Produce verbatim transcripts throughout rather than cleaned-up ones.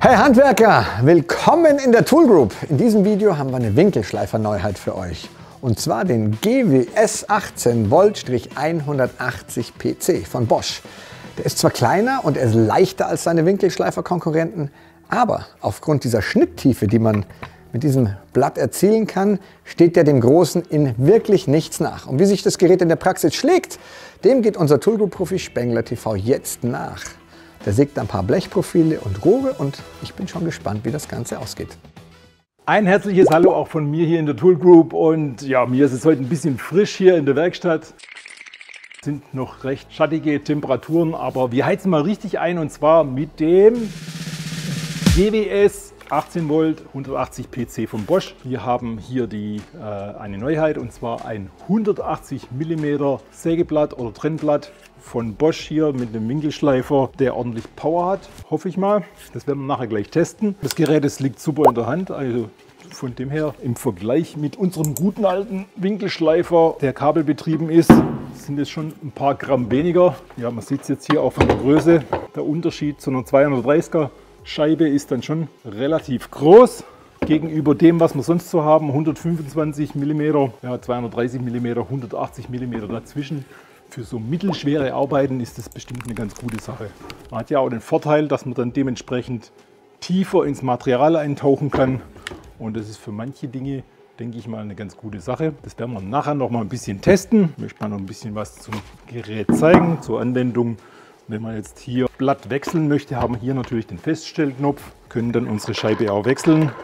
Hey Handwerker, willkommen in der Tool Group. In diesem Video haben wir eine Winkelschleifer-Neuheit für euch. Und zwar den G W S achtzehn Volt hundertachtzig P C von Bosch. Der ist zwar kleiner und er ist leichter als seine Winkelschleifer-Konkurrenten, aber aufgrund dieser Schnitttiefe, die man mit diesem Blatt erzielen kann, steht der dem Großen in wirklich nichts nach. Und wie sich das Gerät in der Praxis schlägt, dem geht unser Tool Group-Profi Spengler T V jetzt nach. Der sägt ein paar Blechprofile und Rohre und ich bin schon gespannt, wie das Ganze ausgeht. Ein herzliches Hallo auch von mir hier in der Tool Group und ja, mir ist es heute ein bisschen frisch hier in der Werkstatt. Es sind noch recht schattige Temperaturen, aber wir heizen mal richtig ein und zwar mit dem G W S achtzehn Volt hundertachtzig P C von Bosch. Wir haben hier die, äh, eine Neuheit und zwar ein hundertachtzig Millimeter Sägeblatt oder Trennblatt von Bosch hier mit einem Winkelschleifer, der ordentlich Power hat, hoffe ich mal. Das werden wir nachher gleich testen. Das Gerät das liegt super in der Hand, also von dem her im Vergleich mit unserem guten alten Winkelschleifer, der kabelbetrieben ist, sind es schon ein paar Gramm weniger. Ja, man sieht es jetzt hier auch von der Größe. Der Unterschied zu einer zweihundertdreißiger Scheibe ist dann schon relativ groß gegenüber dem, was wir sonst so haben. hundertfünfundzwanzig Millimeter, ja, zweihundertdreißig Millimeter, hundertachtzig Millimeter dazwischen. Für so mittelschwere Arbeiten ist das bestimmt eine ganz gute Sache. Man hat ja auch den Vorteil, dass man dann dementsprechend tiefer ins Material eintauchen kann. Und das ist für manche Dinge, denke ich mal, eine ganz gute Sache. Das werden wir nachher noch mal ein bisschen testen. Ich möchte mal noch ein bisschen was zum Gerät zeigen, zur Anwendung. Wenn man jetzt hier Blatt wechseln möchte, haben wir hier natürlich den Feststellknopf, können dann unsere Scheibe auch wechseln.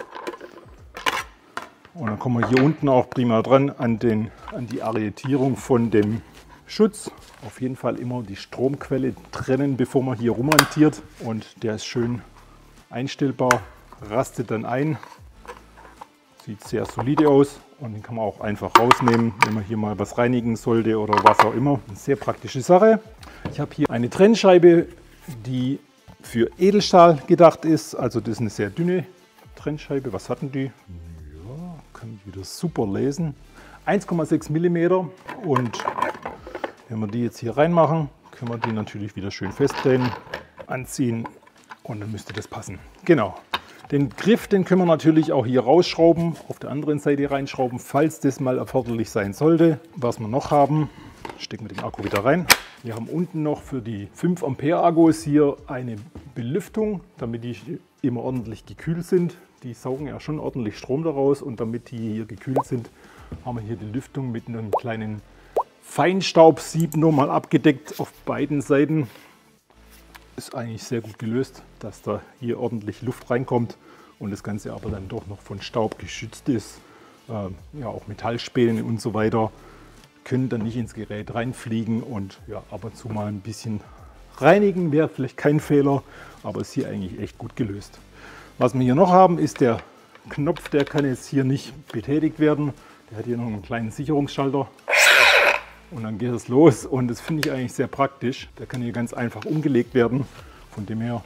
Und dann kommen wir hier unten auch prima dran an, den, an die Arretierung von dem Schutz. Auf jeden Fall immer die Stromquelle trennen, bevor man hier rummontiert. Und der ist schön einstellbar, rastet dann ein. Sieht sehr solide aus und den kann man auch einfach rausnehmen, wenn man hier mal was reinigen sollte oder was auch immer. Eine sehr praktische Sache. Ich habe hier eine Trennscheibe, die für Edelstahl gedacht ist. Also das ist eine sehr dünne Trennscheibe. Was hatten die? Ja, kann ich wieder super lesen. eins Komma sechs Millimeter und wenn wir die jetzt hier reinmachen, können wir die natürlich wieder schön festdrehen, anziehen und dann müsste das passen. Genau. Den Griff, den können wir natürlich auch hier rausschrauben, auf der anderen Seite reinschrauben, falls das mal erforderlich sein sollte. Was wir noch haben, stecken wir den Akku wieder rein. Wir haben unten noch für die fünf Ampere Akkus hier eine Belüftung, damit die immer ordentlich gekühlt sind. Die saugen ja schon ordentlich Strom daraus und damit die hier gekühlt sind, haben wir hier die Lüftung mit einem kleinen Feinstaubsieb nochmal abgedeckt auf beiden Seiten. Ist eigentlich sehr gut gelöst, dass da hier ordentlich Luft reinkommt und das Ganze aber dann doch noch von Staub geschützt ist. Äh, ja, auch Metallspäne und so weiter können dann nicht ins Gerät reinfliegen und ja, ab und zu mal ein bisschen reinigen wäre vielleicht kein Fehler, aber ist hier eigentlich echt gut gelöst. Was wir hier noch haben, ist der Knopf, der kann jetzt hier nicht betätigt werden. Der hat hier noch einen kleinen Sicherungsschalter. Und dann geht es los und das finde ich eigentlich sehr praktisch. Der kann hier ganz einfach umgelegt werden. Von dem her,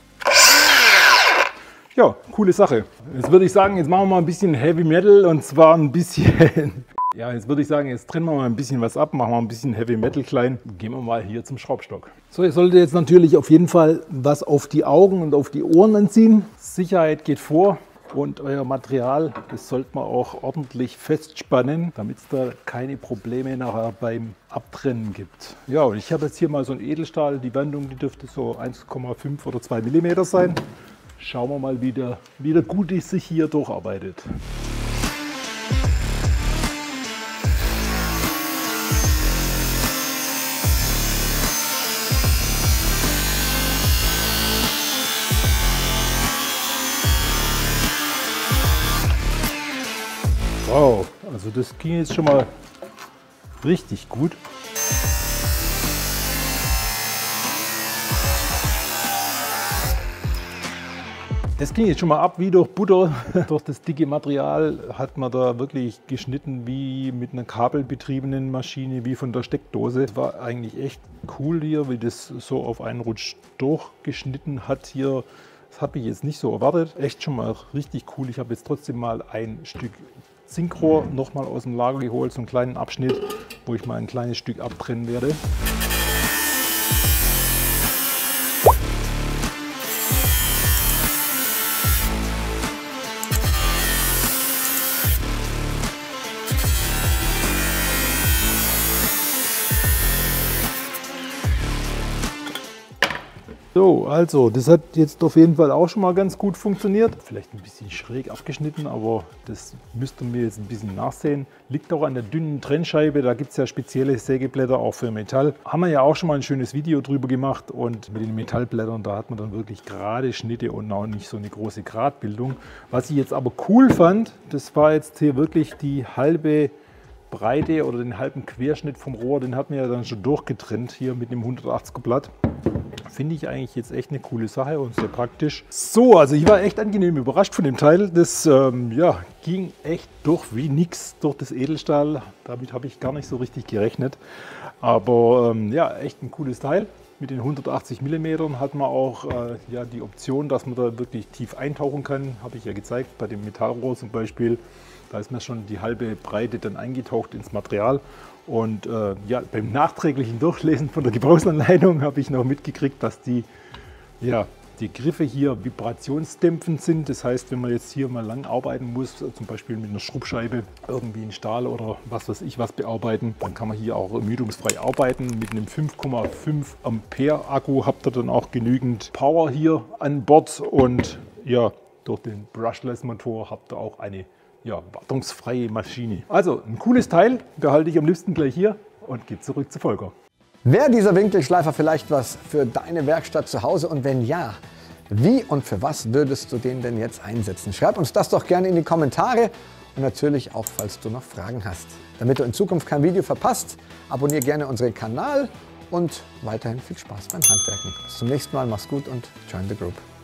ja, coole Sache. Jetzt würde ich sagen, jetzt machen wir mal ein bisschen Heavy Metal und zwar ein bisschen, ja, jetzt würde ich sagen, jetzt trennen wir mal ein bisschen was ab, machen wir ein bisschen Heavy Metal klein. Gehen wir mal hier zum Schraubstock. So, ihr solltet jetzt natürlich auf jeden Fall was auf die Augen und auf die Ohren anziehen. Sicherheit geht vor. Und euer Material, das sollte man auch ordentlich festspannen, damit es da keine Probleme nachher beim Abtrennen gibt. Ja, und ich habe jetzt hier mal so ein Edelstahl, die Wandung, die dürfte so eins Komma fünf oder zwei Millimeter sein. Schauen wir mal, wie der, wie der Gute sich hier durcharbeitet. Wow, also das ging jetzt schon mal richtig gut. Das ging jetzt schon mal ab wie durch Butter. Durch das dicke Material hat man da wirklich geschnitten wie mit einer kabelbetriebenen Maschine, wie von der Steckdose. Das war eigentlich echt cool hier, wie das so auf einen Rutsch durchgeschnitten hat hier. Das habe ich jetzt nicht so erwartet. Echt schon mal richtig cool. Ich habe jetzt trotzdem mal ein Stück Zinkrohr noch mal aus dem Lager geholt, so einen kleinen Abschnitt, wo ich mal ein kleines Stück abtrennen werde. So, also das hat jetzt auf jeden Fall auch schon mal ganz gut funktioniert. Vielleicht ein bisschen schräg abgeschnitten, aber das müsst ihr mir jetzt ein bisschen nachsehen. Liegt auch an der dünnen Trennscheibe, da gibt es ja spezielle Sägeblätter auch für Metall. Haben wir ja auch schon mal ein schönes Video drüber gemacht und mit den Metallblättern, da hat man dann wirklich gerade Schnitte und auch nicht so eine große Gradbildung. Was ich jetzt aber cool fand, das war jetzt hier wirklich die halbe Breite oder den halben Querschnitt vom Rohr, den hat man ja dann schon durchgetrennt hier mit dem hundertachtziger Blatt. Finde ich eigentlich jetzt echt eine coole Sache und sehr praktisch. So, also ich war echt angenehm überrascht von dem Teil. Das ähm, ja, ging echt durch wie nix durch das Edelstahl. Damit habe ich gar nicht so richtig gerechnet. Aber ähm, ja, echt ein cooles Teil. Mit den hundertachtzig Millimeter hat man auch äh, ja, die Option, dass man da wirklich tief eintauchen kann. Habe ich ja gezeigt, bei dem Metallrohr zum Beispiel. Da ist mir schon die halbe Breite dann eingetaucht ins Material. Und äh, ja, beim nachträglichen Durchlesen von der Gebrauchsanleitung habe ich noch mitgekriegt, dass die, ja, die Griffe hier vibrationsdämpfend sind. Das heißt, wenn man jetzt hier mal lang arbeiten muss, zum Beispiel mit einer Schrubbscheibe, irgendwie in Stahl oder was weiß ich was bearbeiten, dann kann man hier auch ermüdungsfrei arbeiten. Mit einem fünf Komma fünf Ampere Akku habt ihr dann auch genügend Power hier an Bord. Und ja, durch den Brushless Motor habt ihr auch eine ja, wartungsfreie Maschine. Also ein cooles Teil, behalte ich am liebsten gleich hier und gehe zurück zu Volker. Wäre dieser Winkelschleifer vielleicht was für deine Werkstatt zu Hause und wenn ja, wie und für was würdest du den denn jetzt einsetzen? Schreib uns das doch gerne in die Kommentare und natürlich auch, falls du noch Fragen hast. Damit du in Zukunft kein Video verpasst, abonniere gerne unseren Kanal und weiterhin viel Spaß beim Handwerken. Bis zum nächsten Mal, mach's gut und join the group.